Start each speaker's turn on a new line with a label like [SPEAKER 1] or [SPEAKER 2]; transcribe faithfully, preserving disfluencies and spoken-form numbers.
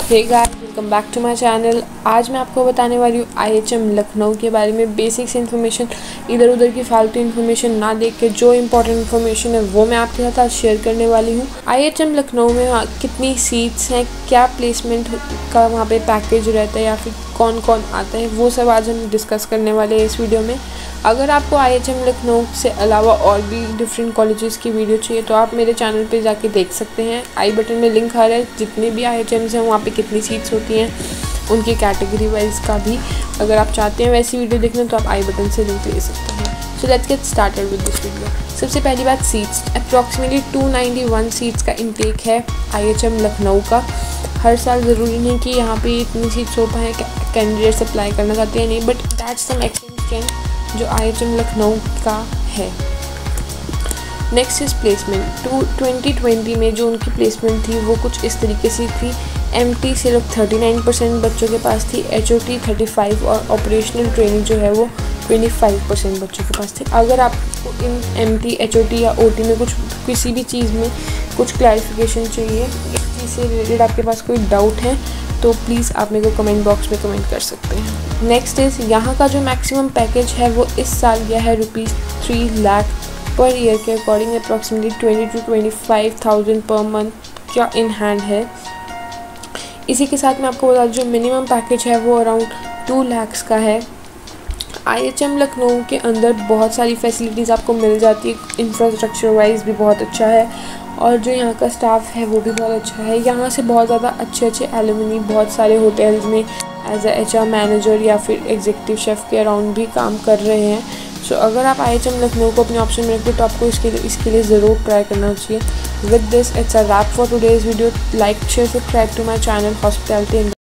[SPEAKER 1] Hey guys, welcome back to my channel. आज मैं आपको बताने वाली हूँ आईएचएम लखनऊ के बारे में बेसिक्स इन्फॉर्मेशन। इधर उधर की फालतू इन्फॉर्मेशन ना देख के जो इम्पोर्टेंट इन्फॉर्मेशन है वो मैं आपके साथ आज शेयर करने वाली हूँ। आईएचएम लखनऊ में कितनी सीट्स हैं, क्या प्लेसमेंट का वहाँ पे पैकेज रहता है या फिर कौन कौन आता है, वो सब आज हम डिस्कस करने वाले हैं इस वीडियो में। अगर आपको आईएचएम लखनऊ से अलावा और भी डिफरेंट कॉलेजेस की वीडियो चाहिए तो आप मेरे चैनल पे जाके देख सकते हैं। आई बटन में लिंक आ रहा है, जितने भी आईएचएम्स हैं वहाँ पे कितनी सीट्स होती हैं उनकी कैटेगरी वाइज का भी अगर आप चाहते हैं वैसी वीडियो देखना तो आप आई बटन से लिंक ले सकते हैं। So let's get started with this video. सबसे पहली बात, seats approximately two ninety one seats का इंटेक है आईएचएम लखनऊ का। हर साल ज़रूरी नहीं कि यहाँ पे इतनी सीट्स हो पाएँ, कैंडिडेट्स अप्लाई करना चाहते हैं नहीं, बट दैट्स सम एक्सटेंट जो आईएचएम लखनऊ का है। Next is placement. Two twenty twenty में जो उनकी प्लेसमेंट थी वो कुछ इस तरीके से थी। एमटी सिर्फ थर्टी नाइन परसेंट बच्चों के पास थी, एचओटी थर्टी फाइव और ऑपरेशनल ट्रेनिंग जो है वो ट्वेंटी फाइव परसेंट बच्चों के पास थी। अगर आपको इन एमटी, एचओटी या ओटी में कुछ किसी भी चीज़ में कुछ क्लैरिफिकेशन चाहिए, इस चीज़ से रिलेटेड आपके पास कोई डाउट है तो प्लीज़ आप मेरे को कमेंट बॉक्स में कमेंट कर सकते हैं। नेक्स्ट इज़ यहाँ का जो मैक्सिमम पैकेज है वो इस साल गया है rupees three lakh per year के according, approximately twenty two twenty five thousand per month क्या इन हैंड है। इसी के साथ मैं आपको बता दूँ जो मिनिमम पैकेज है वो अराउंड टू लैक्स का है। आईएचएम लखनऊ के अंदर बहुत सारी फैसिलिटीज़ आपको मिल जाती है, इंफ्रास्ट्रक्चर वाइज भी बहुत अच्छा है और जो यहाँ का स्टाफ है वो भी बहुत अच्छा है। यहाँ से बहुत ज़्यादा अच्छे अच्छे एलुमनी बहुत सारे होटल्स में एज अ एचआर मैनेजर या फिर एग्जीक्यूटिव शेफ़ के अराउंड भी काम कर रहे हैं। सो so, अगर आप आईएचएम लखनऊ को अपने ऑप्शन में रखते तो आपको इसके लिए इसके लिए ज़रूर ट्राई करना चाहिए। With this it's a wrap for today's video. Like share subscribe to my channel hospitality.